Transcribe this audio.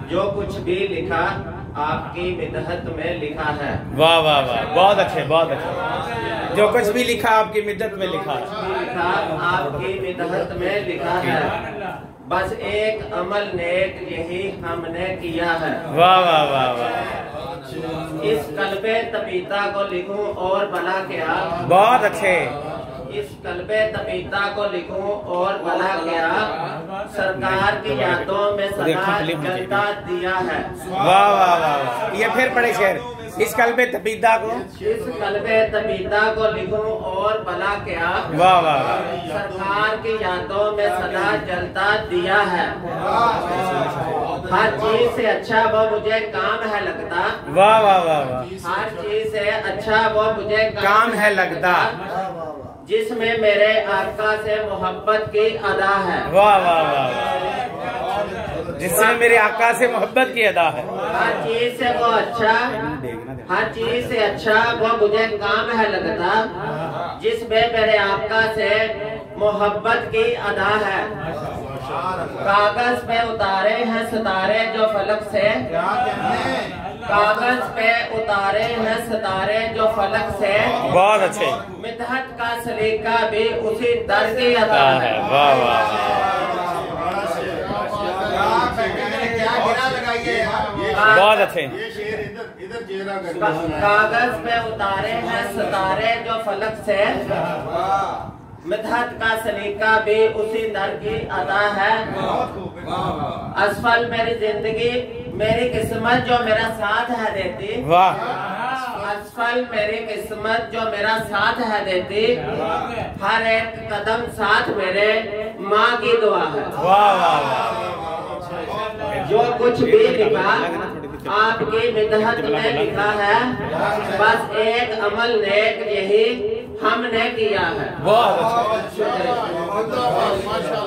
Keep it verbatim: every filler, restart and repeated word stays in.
जो कुछ भी लिखा आपकी मिदहत में लिखा है। वाह वाह वाह, बहुत अच्छे बहुत अच्छे। जो कुछ भी लिखा आपकी मिदहत में लिखा है, लिखा आपकी मिदहत में लिखा है, बस एक अमल नेक यही हमने किया है। वाह वाह वाह वाह। इस कल्बे तपीता को लिखूं और भला क्या, बहुत अच्छे। इस कल्बे तपीता को लिखूं और भला क्या, सरकार की यादों में सदा जलता दिया है। वाह वाह वाह, ये फिर पढ़े शेर। इस कल्बे तपीता को, इस कल्बे तपीता को लिखूं और भला क्या, वाह वाह वाह, सरकार की यादों में सदा जलता दिया है। हर चीज से अच्छा वो मुझे काम है लगता। वाह वाह वाह वाह, हर चीज से अच्छा वो मुझे काम है लगता, जिसमें मेरे आका से मोहब्बत की अदा है। वाह वाह वाह, जिसमें मेरे आका से मोहब्बत की अदा है। हर चीज से वो अच्छा, हर चीज से अच्छा वो मुझे काम है लगता, जिसमें मेरे आका से मोहब्बत की अदा है। कागज पे उतारे हैं सितारे जो फलक से, कागज पे उतारे हैं सितारे जो फलक से, बहुत अच्छे। मिदहत का सलीका भी उसी दर की अदा है। वाह वाह, बहुत अच्छे। कागज पे उतारे हैं सितारे जो फलक से, मिदहत का सलीका भी उसी दर की अदा है। असफल मेरी जिंदगी मेरी किस्मत जो मेरा साथ है देती। वाह, असफल मेरी किस्मत जो मेरा साथ है देती, हर एक कदम साथ मेरे माँ की दुआ है। वाह वाह वाह, जो कुछ भी लिखा आपकी मिदहत में लिखा है, बस एक अमल नेक यही हमने किया है। बहुत अच्छा।